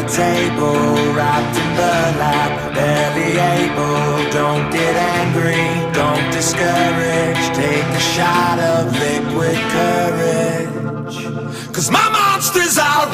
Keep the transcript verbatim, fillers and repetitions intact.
table, wrapped in burlap, barely able. Don't get angry, don't discourage, take a shot of liquid courage. 'Cause my monsters are